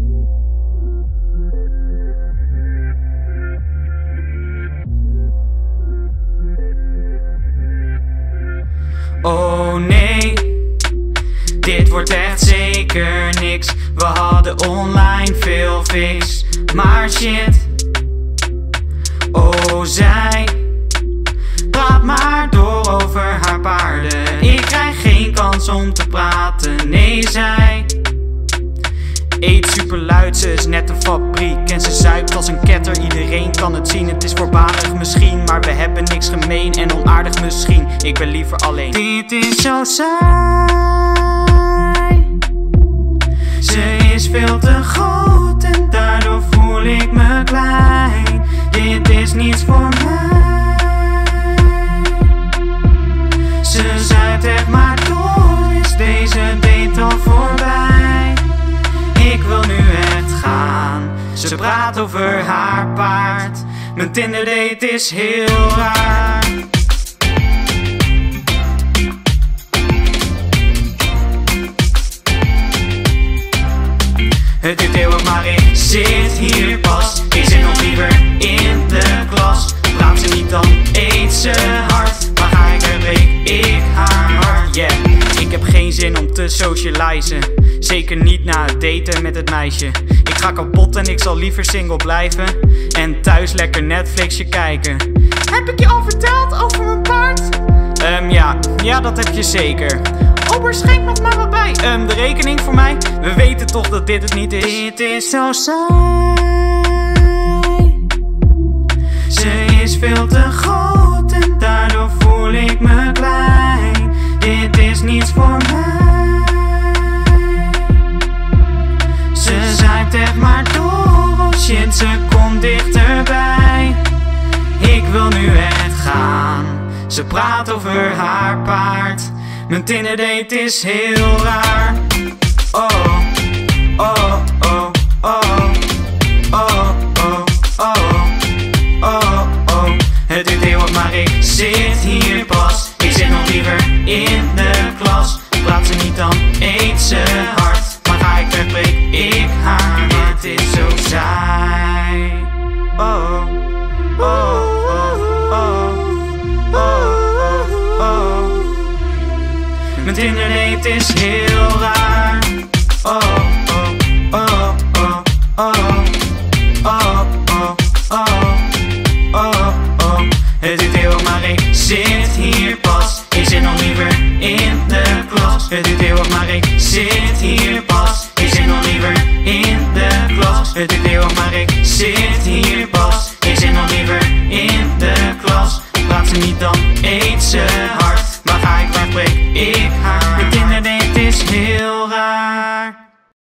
Oh nee, dit wordt echt zeker niks. We hadden online veel fix, maar shit. Oh zij praat maar door over haar paarden. Ik krijg geen kans om te praten, nee zij eet super luid, ze is net een fabriek. En ze zuipt als een ketter, iedereen kan het zien. Het is voorbarig misschien, maar we hebben niks gemeen. En onaardig misschien, ik ben liever alleen. Dit is zo saai. Ze is veel te groot en daardoor voel ik me klein. Dit is niets voor mij. Ze zuipt echt maar door, is deze date al voorbij. Ik wil nu echt gaan. Ze praat over haar paard. Mijn Tinder date is heel raar. Het duurt eeuwig, maar ik zit hier pas. Ik zit nog liever in de klas. Praat ze niet, dan eet ze hard. Maar ga ik er, breek ik haar hart. Yeah, ik heb geen zin om te socializen. Zeker niet na het daten met het meisje. Ik ga kapot en ik zal liever single blijven. En thuis lekker Netflixje kijken. Heb ik je al verteld over mijn paard? Ja, dat heb je zeker. Ober, schenk nog maar wat bij. De rekening voor mij? We weten toch dat dit het niet is. Dit is zo saai. Ze is veel te groot en daardoor voel ik me klein. Dit is niets voor mij. Ze zuipt echt maar door, oh shit, ze komt dichterbij. Ik wil nu echt gaan. Ze praat over haar paard. Mijn Tinder date is heel raar. Oh, oh, oh, oh, oh, oh, oh, oh, oh. Het duurt eeuwig, maar ik zit hier pas. Ik zit nog liever in de klas. Praat ze niet, dan eet ze hard. Maar ga ik weg, breek ik haar. Dit is zo saai. Oh, oh, oh, oh, oh, oh, oh. Mijn Tinder date is heel raar. Oh, oh, oh, oh, oh, oh, oh, oh, oh, oh. Het duurt eeuwig, maar ik zit hier pas. Ik zit nog liever in de klas. Het duurt eeuwig, maar ik zit hier pas. Ik zit nog liever in de klas. Het duurt eeuwig, maar ik zit hier pas. Ik zit nog liever in de klas. Praat ze niet, dan eet ze hard. Maar ga ik weg, breek ik